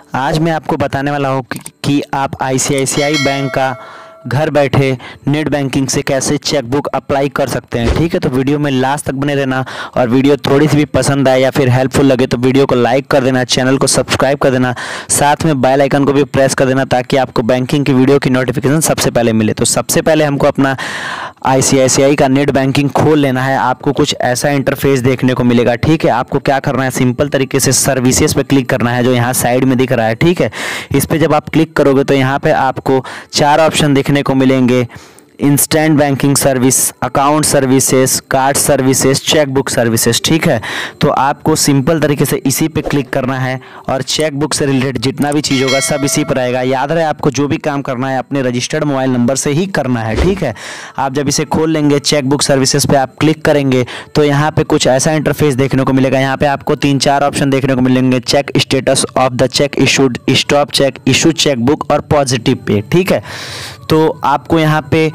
आज मैं आपको बताने वाला हूँ कि आप आईसीआईसीआई बैंक का घर बैठे नेट बैंकिंग से कैसे चेकबुक अप्लाई कर सकते हैं। ठीक है, तो वीडियो में लास्ट तक बने रहना और वीडियो थोड़ी सी भी पसंद आए या फिर हेल्पफुल लगे तो वीडियो को लाइक कर देना, चैनल को सब्सक्राइब कर देना, साथ में बेल आइकन को भी प्रेस कर देना ताकि आपको बैंकिंग की वीडियो की नोटिफिकेशन सबसे पहले मिले। तो सबसे पहले हमको अपना आईसीआईसीआई का नेट बैंकिंग खोल लेना है। आपको कुछ ऐसा इंटरफेस देखने को मिलेगा। ठीक है, आपको क्या करना है, सिंपल तरीके से सर्विसेज पे क्लिक करना है जो यहाँ साइड में दिख रहा है। ठीक है, इस पे जब आप क्लिक करोगे तो यहाँ पे आपको 4 ऑप्शन देखने को मिलेंगे। Instant banking service, account services, card services, chequebook services. ठीक है, तो आपको सिंपल तरीके से इसी पे क्लिक करना है और चेकबुक से रिलेटेड जितना भी चीज़ होगा सब इसी पर आएगा। याद रहे, आपको जो भी काम करना है अपने रजिस्टर्ड मोबाइल नंबर से ही करना है। ठीक है, आप जब इसे खोल लेंगे, चेकबुक सर्विसेज पे आप क्लिक करेंगे तो यहाँ पे कुछ ऐसा इंटरफेस देखने को मिलेगा। यहाँ पे आपको 3-4 ऑप्शन देखने को मिलेंगे। Check status of the cheque issued, stop cheque, issue chequebook और पॉजिटिव पे। ठीक है, तो आपको यहाँ पे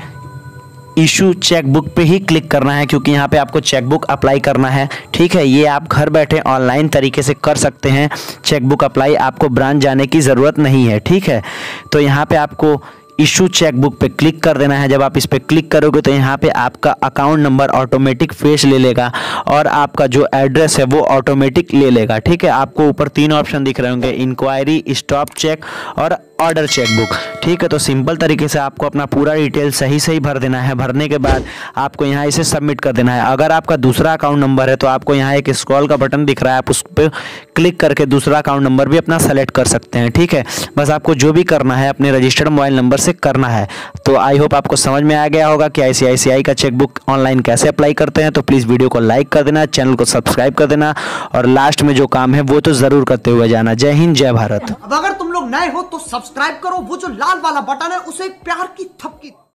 इशू चेकबुक पे ही क्लिक करना है क्योंकि यहाँ पे आपको चेकबुक अप्लाई करना है। ठीक है, ये आप घर बैठे ऑनलाइन तरीके से कर सकते हैं चेकबुक अप्लाई, आपको ब्रांच जाने की ज़रूरत नहीं है। ठीक है, तो यहाँ पे आपको इशू चेकबुक पे क्लिक कर देना है। जब आप इस पर क्लिक करोगे तो यहाँ पे आपका अकाउंट नंबर ऑटोमेटिक फेच ले लेगा और आपका जो एड्रेस है वो ऑटोमेटिक ले लेगा। ठीक है, आपको ऊपर 3 ऑप्शन दिख रहे होंगे, इंक्वायरी, स्टॉप चेक और ऑर्डर चेकबुक। ठीक है, तो सिंपल तरीके से आपको अपना पूरा डिटेल सही भर देना है। भरने के बाद आपको यहाँ इसे सबमिट कर देना है। अगर आपका दूसरा अकाउंट नंबर है तो आपको यहाँ एक स्क्रॉल का बटन दिख रहा है, आप उस पर क्लिक करके दूसरा अकाउंट नंबर भी अपना सेलेक्ट कर सकते हैं। ठीक है, बस आपको जो भी करना है अपने रजिस्टर्ड मोबाइल नंबर से करना है। तो आई होप आपको समझ में आ गया होगा कि आईसीआईसीआई का चेकबुक ऑनलाइन कैसे अप्लाई करते हैं। तो प्लीज़ वीडियो को लाइक कर देना, चैनल को सब्सक्राइब कर देना और लास्ट में जो काम है वो तो ज़रूर करते हुए जाना। जय हिंद, जय भारत। अब अगर तुम लोग नए हो तो सब्सक्राइब करो, वो जो लाल वाला बटन है उसे प्यार की थपकी